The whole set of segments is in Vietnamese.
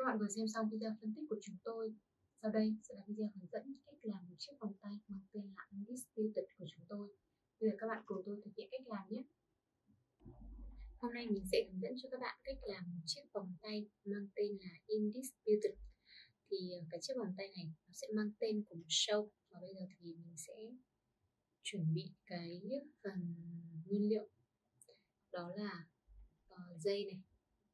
Các bạn vừa xem xong video phân tích của chúng tôi. Sau đây sẽ là video hướng dẫn cách làm một chiếc vòng tay mang tên là Undisputed của chúng tôi. Bây giờ các bạn cùng tôi thực hiện cách làm nhé. Hôm nay mình sẽ hướng dẫn cho các bạn cách làm một chiếc vòng tay mang tên là Undisputed. Thì cái chiếc vòng tay này nó sẽ mang tên của một show. Và bây giờ thì mình sẽ chuẩn bị cái phần nguyên liệu, đó là dây này.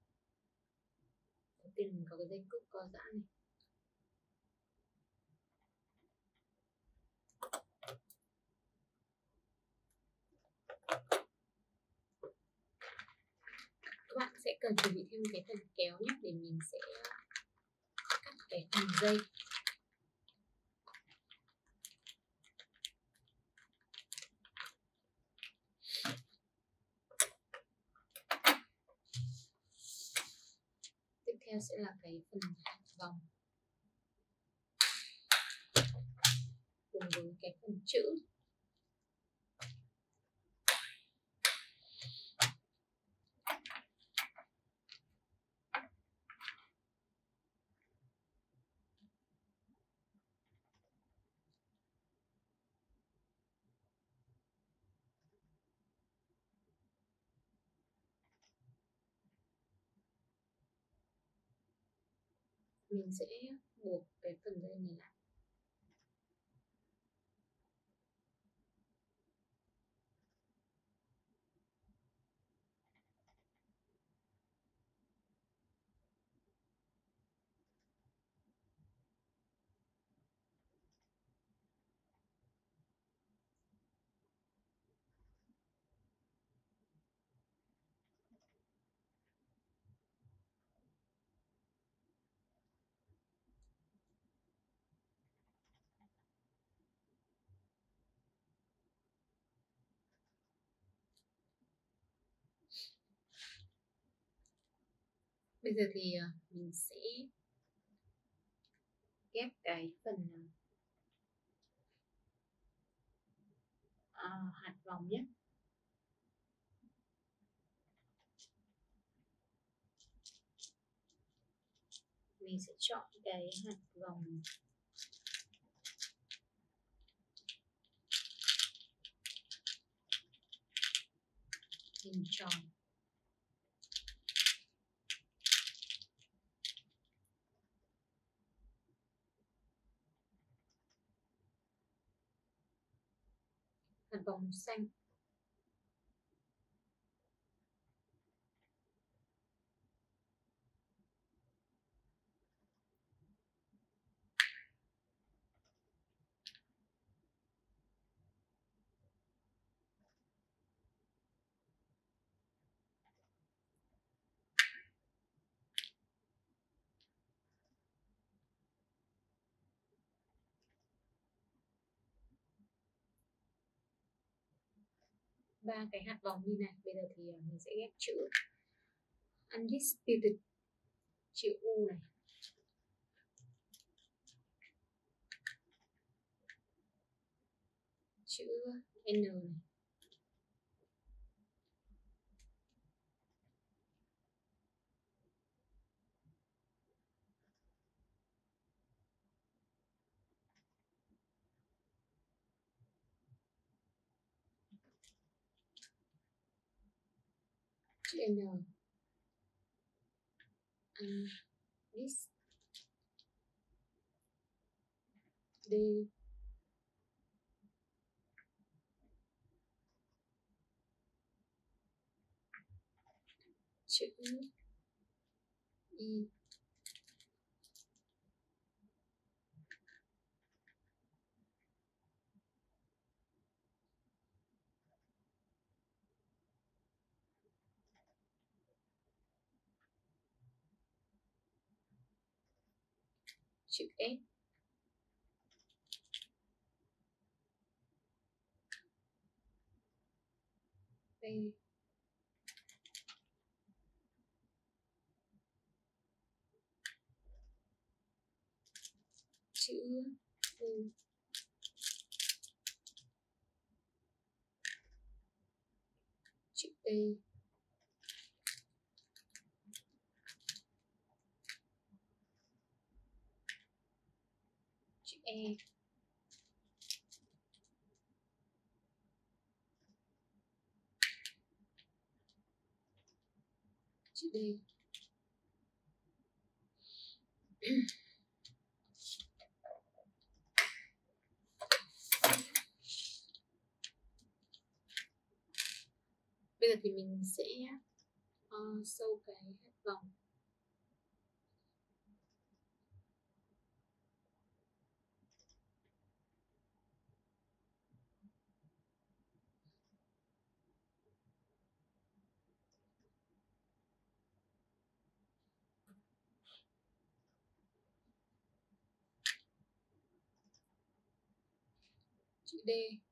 Đầu tiên mình có cái dây cước co giãn này. Các bạn sẽ cần chuẩn bị thêm cái phần kéo nhé, để mình sẽ cắt cái phần dây. Tiếp theo sẽ là cái phần hạt vòng cùng với cái phần chữ. Mình sẽ buộc cái phần dây này lại. Bây giờ thì mình sẽ ghép cái phần hạt vòng nhé. Mình sẽ chọn cái hạt vòng hình tròn. Hạt vòng màu xanh. Ba cái hạt vòng như này. Bây giờ thì mình sẽ ghép chữ Undisputed, chữ U này, chữ N này, chữ N, Undis, D, chữ Y, chữ S, P, chữ U, chữ T, E. Chữ D. Bây giờ thì mình sẽ sâu cái hết vòng. Chữ D.